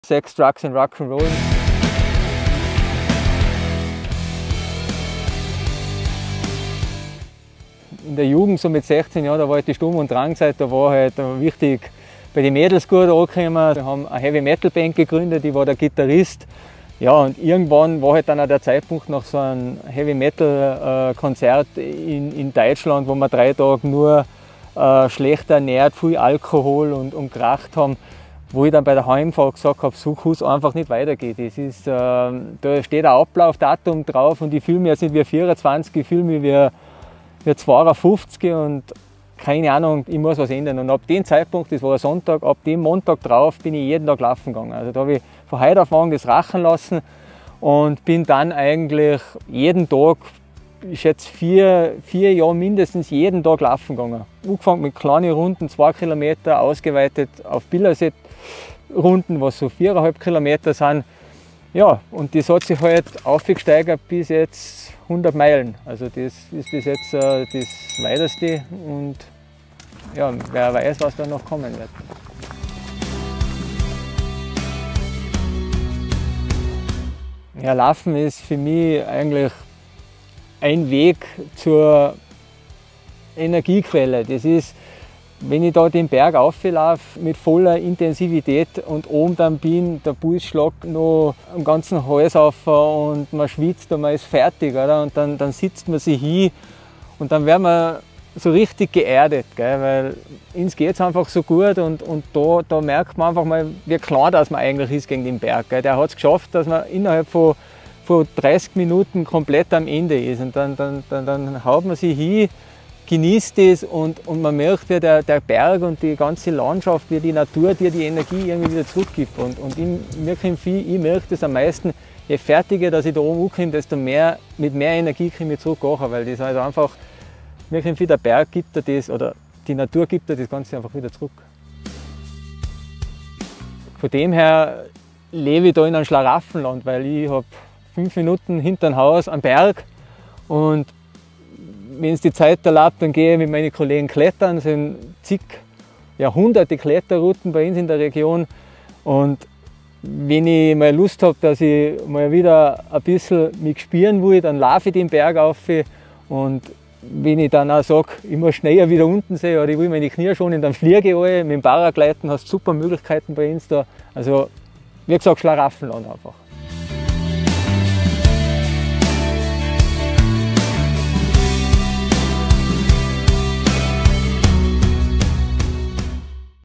Sex, Drugs and Rock'n'Roll. In der Jugend, so mit 16 Jahren, da war halt die Sturm- und Drangzeit, da war halt wichtig, bei den Mädels gut angekommen. Wir haben eine Heavy Metal Band gegründet, ich war der Gitarrist. Ja, und irgendwann war halt dann auch der Zeitpunkt nach so einem Heavy Metal Konzert in Deutschland, wo wir 3 Tage nur schlecht ernährt, viel Alkohol und geraucht haben, wo ich dann bei der Heimfahrt gesagt habe, so kann es einfach nicht weitergehen. Das ist, da steht ein Ablaufdatum drauf und ich fühle mich jetzt nicht wie 24, ich fühle mich wie 52 und keine Ahnung, ich muss was ändern. Und ab dem Zeitpunkt, das war ein Sonntag, ab dem Montag drauf bin ich jeden Tag laufen gegangen. Also da habe ich von heute auf morgen das rachen lassen und bin dann eigentlich jeden Tag, ich schätze 4 Jahre mindestens jeden Tag laufen gegangen. Angefangen mit kleinen Runden, 2 Kilometer, ausgeweitet auf Billerset-Runden, was so 4,5 Kilometer sind. Ja, und das hat sich halt aufgesteigert bis jetzt 100 Meilen. Also das ist bis jetzt das Weiteste und ja, wer weiß, was da noch kommen wird. Ja, Laufen ist für mich eigentlich ein Weg zur Energiequelle. Das ist, wenn ich da den Berg auflaufe mit voller Intensivität und oben dann bin, der Puls schlägt noch am ganzen Hals auf und man schwitzt und man ist fertig, oder? Und dann sitzt man sich hin und dann wird man so richtig geerdet, gell? Weil uns geht es einfach so gut und da merkt man einfach mal, wie klein das man eigentlich ist gegen den Berg. Gell? Der hat es geschafft, dass man innerhalb von 30 Minuten komplett am Ende ist und dann haut man sich hin, genießt es und man merkt, wie der Berg und die ganze Landschaft, wie die Natur dir die Energie irgendwie wieder zurückgibt. Und ich merke das am meisten, je fertiger dass ich da oben ankomme, desto mehr, mit mehr Energie komme ich zurück, weil das halt einfach, mir kommt der Berg gibt dir das, oder die Natur gibt dir das Ganze einfach wieder zurück. Von dem her lebe ich da in einem Schlaraffenland, weil ich habe 5 Minuten hinter dem Haus am Berg und wenn es die Zeit erlaubt, dann gehe ich mit meinen Kollegen klettern. Es sind zig, hunderte Kletterrouten bei uns in der Region. Und wenn ich mal Lust habe, dass ich mal wieder ein bisschen mich spüren will, dann laufe ich den Berg auf. Und wenn ich dann auch sage, ich muss schneller wieder unten sehen oder ich will meine Knie schonen, dann fliege ich alle. Mit dem Paragleiten hast du super Möglichkeiten bei uns da. Also, wie gesagt, Schlaraffenland einfach.